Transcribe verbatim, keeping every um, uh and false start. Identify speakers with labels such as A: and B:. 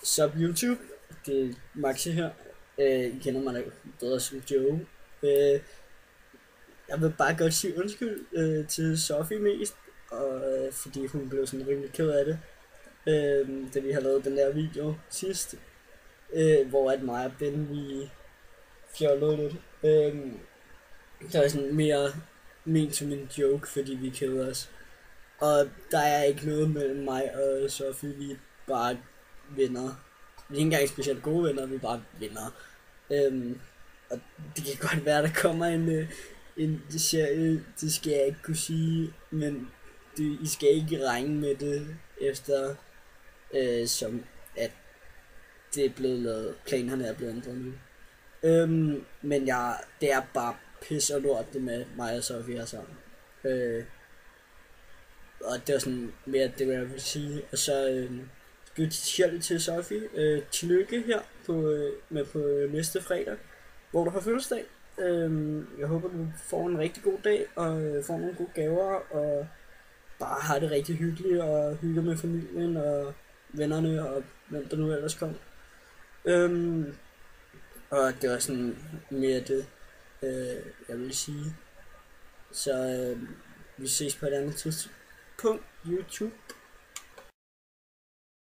A: Sup YouTube, det er Maxi her. Øh, I kender mig da bedre som Joe. Øh, jeg vil bare godt sige undskyld øh, til Sofie mest, og, øh, fordi hun blev sådan rimelig ked af det, øh, da vi har lavet den der video sidst, øh, hvor at mig og Ben vi fjollede lidt. Øh, det var sådan mere ment som en joke, fordi vi keder os. Og der er ikke noget mellem mig og Sofie, vi er bare venner. Vi er ikke engang specielt gode venner, vi er bare venner. Øhm, og det kan godt være, der kommer en, øh, en serie, det skal jeg ikke kunne sige, men det, I skal ikke regne med det, efter øh, som at det er blevet lavet, planerne er blevet ændret nu. Øhm, men jeg, det er bare pis og lort det med mig og Sofie her sammen. Øh, og det var sådan mere det, jeg vil sige. Og så øh, specielt til Sofie, øh, tillykke her på, øh, med på øh, næste fredag, hvor du har fødselsdag. Øh, jeg håber, du får en rigtig god dag, og øh, får nogle gode gaver, og bare har det rigtig hyggeligt, og hygger med familien, og vennerne, og hvem der nu ellers kommer. Øh, og det var sådan mere det, øh, jeg vil sige. Så øh, vi ses på et andet tidspunkt. YouTube.